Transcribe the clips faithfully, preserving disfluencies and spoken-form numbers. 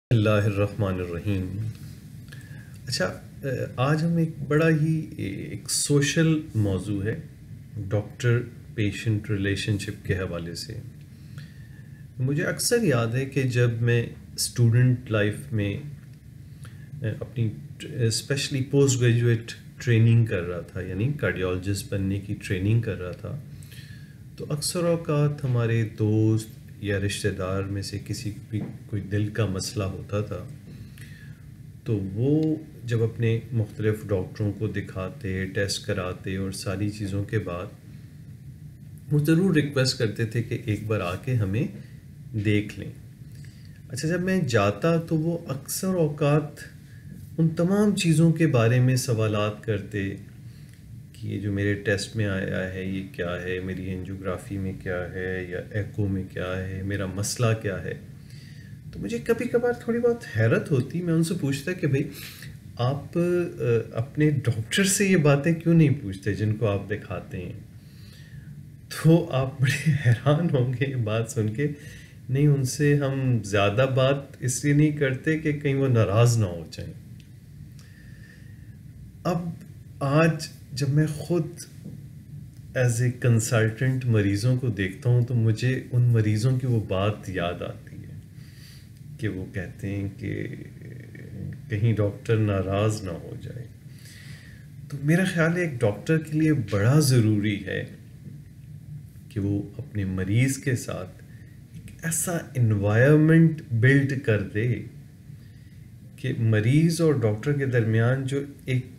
اللہ الرحمن الرحیم۔ اچھا، آج ہم ایک بڑا ہی ایک سوشل موضوع ہے ڈاکٹر پیشنٹ ریلیشن شپ کے حوالے سے۔ مجھے اکثر یاد ہے کہ جب میں اسٹوڈنٹ لائف میں اپنی اسپیشلی پوسٹ گریجویٹ ٹریننگ کر رہا تھا، یعنی کارڈیالوجسٹ بننے کی ٹریننگ کر رہا تھا، تو اکثر اوقات ہمارے دوست یا رشتہ دار میں سے کسی بھی کوئی دل کا مسئلہ ہوتا تھا تو وہ جب اپنے مختلف ڈاکٹروں کو دکھاتے، ٹیسٹ کراتے اور ساری چیزوں کے بعد وہ ضرور ریکویسٹ کرتے تھے کہ ایک بار آ کے ہمیں دیکھ لیں۔ اچھا، جب میں جاتا تو وہ اکثر اوقات ان تمام چیزوں کے بارے میں سوالات کرتے کہ یہ جو میرے ٹیسٹ میں آیا ہے یہ کیا ہے، میری اینجیوگرافی میں کیا ہے یا ایکو میں کیا ہے، میرا مسئلہ کیا ہے۔ تو مجھے کبھی کبھار تھوڑی بہت حیرت ہوتی، میں ان سے پوچھتا کہ بھئی آپ اپنے ڈاکٹر سے یہ باتیں کیوں نہیں پوچھتے جن کو آپ دکھاتے ہیں؟ تو آپ بڑے حیران ہوں گے یہ بات سن کے۔ نہیں، ان سے ہم زیادہ بات اس لیے نہیں کرتے کہ کہیں وہ ناراض نہ ہو جائیں۔ اب آج جب میں خود ایز اے کنسلٹنٹ مریضوں کو دیکھتا ہوں تو مجھے ان مریضوں کی وہ بات یاد آتی ہے کہ وہ کہتے ہیں کہ کہیں ڈاکٹر ناراض نہ ہو جائے۔ تو میرا خیال ہے ایک ڈاکٹر کے لیے بڑا ضروری ہے کہ وہ اپنے مریض کے ساتھ ایک ایسا انوائرمنٹ بلڈ کر دے کہ مریض اور ڈاکٹر کے درمیان جو ایک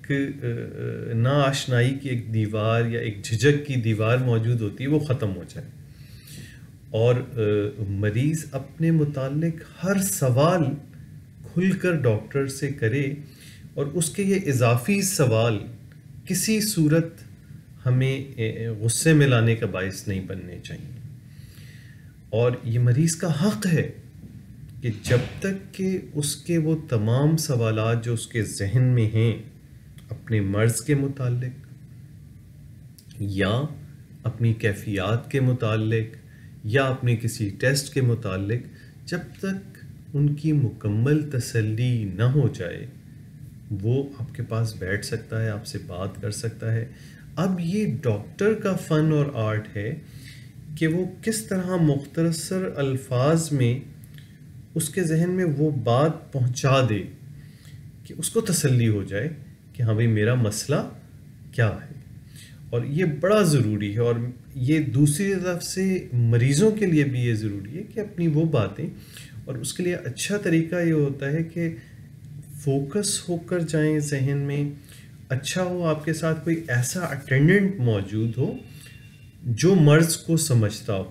ناآشنائی کی ایک دیوار یا ایک جھجک کی دیوار موجود ہوتی ہے وہ ختم ہو جائے، اور مریض اپنے متعلق ہر سوال کھل کر ڈاکٹر سے کرے، اور اس کے یہ اضافی سوال کسی صورت ہمیں غصے میں لانے کا باعث نہیں بننے چاہیے۔ اور یہ مریض کا حق ہے کہ جب تک کہ اس کے وہ تمام سوالات جو اس کے ذہن میں ہیں اپنے مرض کے متعلق یا اپنی کیفیات کے متعلق یا اپنے کسی ٹیسٹ کے متعلق، جب تک ان کی مکمل تسلی نہ ہو جائے وہ آپ کے پاس بیٹھ سکتا ہے، آپ سے بات کر سکتا ہے۔ اب یہ ڈاکٹر کا فن اور آرٹ ہے کہ وہ کس طرح مختصر الفاظ میں اس کے ذہن میں وہ بات پہنچا دے کہ اس کو تسلی ہو جائے کہ ہاں بھئی میرا مسئلہ کیا ہے۔ اور یہ بڑا ضروری ہے، اور یہ دوسری طرف سے مریضوں کے لیے بھی یہ ضروری ہے کہ اپنی وہ باتیں، اور اس کے لیے اچھا طریقہ یہ ہوتا ہے کہ فوکس ہو کر جائیں ذہن میں۔ اچھا ہو آپ کے ساتھ کوئی ایسا اٹینڈنٹ موجود ہو جو مرض کو سمجھتا ہو،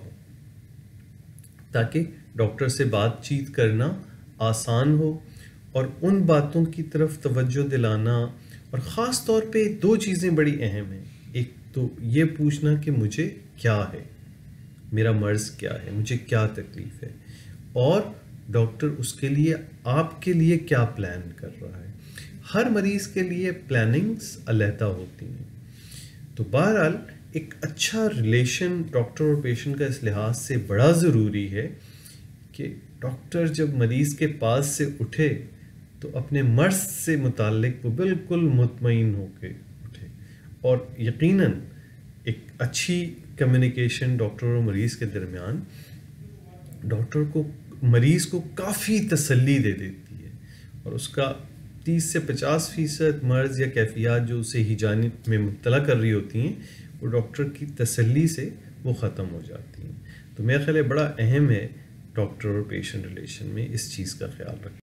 تاکہ ڈاکٹر سے بات چیت کرنا آسان ہو، اور ان باتوں کی طرف توجہ دلانا۔ اور خاص طور پہ دو چیزیں بڑی اہم ہیں، ایک تو یہ پوچھنا کہ مجھے کیا ہے، میرا مرض کیا ہے، مجھے کیا تکلیف ہے، اور ڈاکٹر اس کے لیے آپ کے لیے کیا پلان کر رہا ہے۔ ہر مریض کے لیے پلاننگز علیحدہ ہوتی ہیں۔ تو بہرحال ایک اچھا ریلیشن ڈاکٹر اور پیشنٹ کا اس لحاظ سے بڑا ضروری ہے کہ ڈاکٹر جب مریض کے پاس سے اٹھے تو اپنے مرض سے متعلق وہ بالکل مطمئن ہو کے اٹھے، اور یقیناً ایک اچھی کمیونیکیشن ڈاکٹر اور مریض کے درمیان ڈاکٹر کو مریض کو کافی تسلی دے دیتی ہے، اور اس کا تیس سے پچاس فیصد مرض یا کیفیات جو اسے ہیجانت میں مبتلا کر رہی ہوتی ہیں وہ ڈاکٹر کی تسلی سے وہ ختم ہو جاتی ہیں۔ تو میرا خیال ہے بڑا اہم ہے ڈاکٹر اور پیشنٹ ریلیشن میں اس چیز کا خیال رکھنا۔